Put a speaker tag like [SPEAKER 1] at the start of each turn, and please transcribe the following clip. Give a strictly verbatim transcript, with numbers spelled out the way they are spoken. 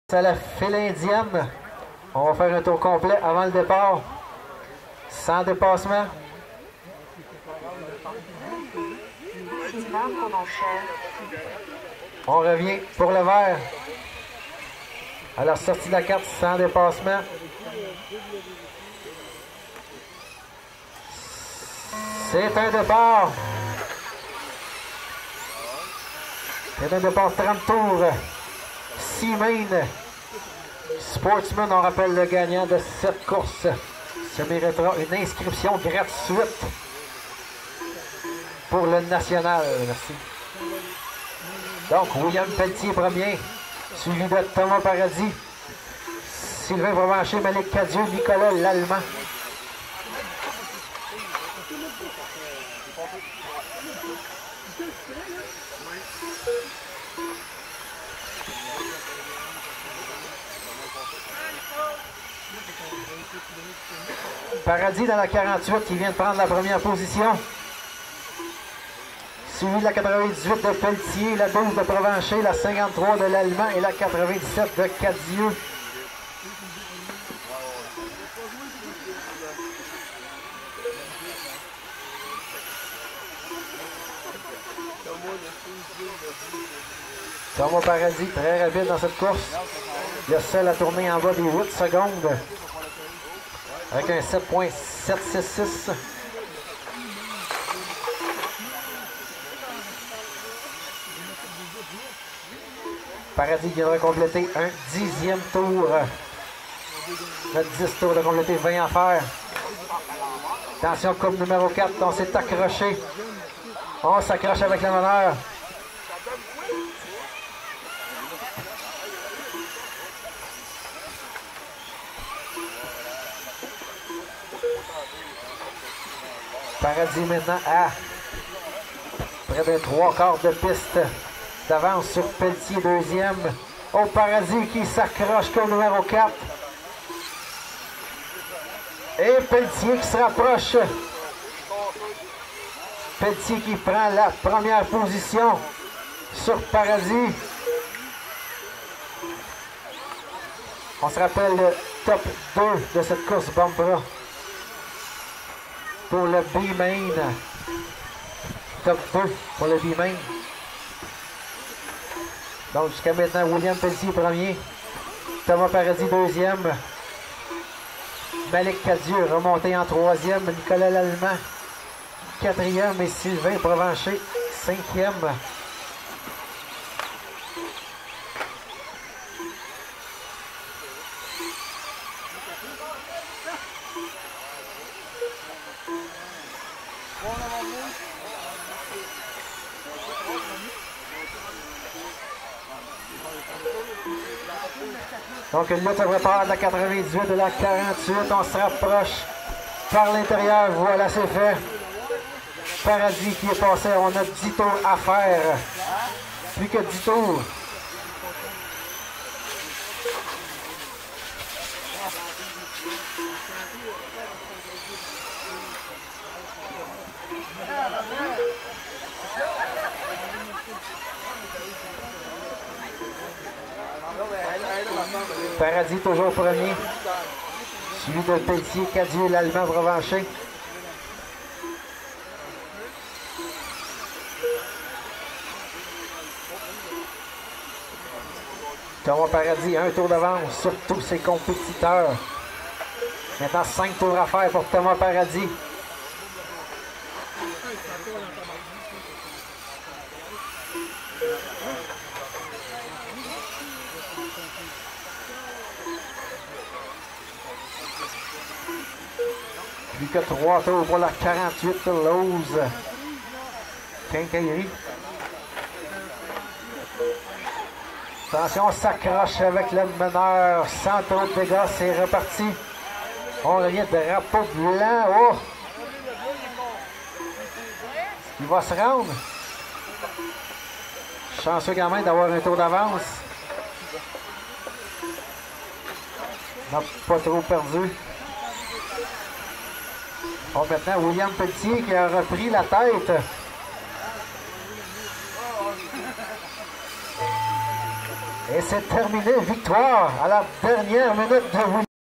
[SPEAKER 1] C'est la file indienne. On va faire un tour complet avant le départ. Sans dépassement. On revient pour le vert. À la sortie de la carte, sans dépassement. C'est un départ. C'est un départ trente tours. Seamain Sportsman, on rappelle le gagnant de cette course, se méritera une inscription gratuite pour le national. Merci. Donc, William Pelletier premier, suivi de Thomas Paradis, Sylvain Provencher, Malik Cadieux, Nicolas Lallemand. Paradis dans la quarante-huit qui vient de prendre la première position. Suivi de la quatre-vingt-dix-huit de Pelletier, la douze de Provencher, la cinquante-trois de l'Allemand et la quatre-vingt-dix-sept de Cadieux. Thomas Paradis, très rapide dans cette course. Le seul à tourner en bas des huit secondes. Avec un sept point sept six six. Paradis viendra compléter un dixième tour. Notre dix tours de compléter, vingt à faire. Attention, coupe numéro quatre, on s'est accroché. On s'accroche avec le meneur. Paradis maintenant à près de trois quarts de piste d'avance sur Pelletier deuxième. Au Paradis qui s'accroche comme numéro quatre. Et Pelletier qui se rapproche. Pelletier qui prend la première position sur Paradis. On se rappelle le top deux de cette course Bumpra. Pour le B-Main. Top deux pour le B-Main. Donc jusqu'à maintenant, William Pelletier premier. Thomas Paradis deuxième. Malik Cadieux remonté en troisième. Nicolas Lallemand quatrième et Sylvain Provencher cinquième. Donc une lutte à prépare de la quatre-vingt-dix-huit de la quarante-huit. On se rapproche par l'intérieur. Voilà, c'est fait. Paradis qui est passé. On a dix tours à faire. Plus que dix tours. Paradis toujours premier. Suivi de Pelletier, Cadieux, l'Allemand Provencher. Thomas Paradis, un tour d'avance sur tous ses compétiteurs. Maintenant, cinq tours à faire pour Thomas Paradis. Plus que trois tours pour la quarante-huit Lose. Quincaillerie. Attention, on s'accroche avec le meneur. Sans trop de dégâts, c'est reparti. On revient de drapeau blanc. Oh! Il va se rendre. Chanceux quand même d'avoir un tour d'avance. On n'a pas trop perdu. Bon, maintenant, William Pelletier qui a repris la tête. Et c'est terminé, victoire à la dernière minute de Williams.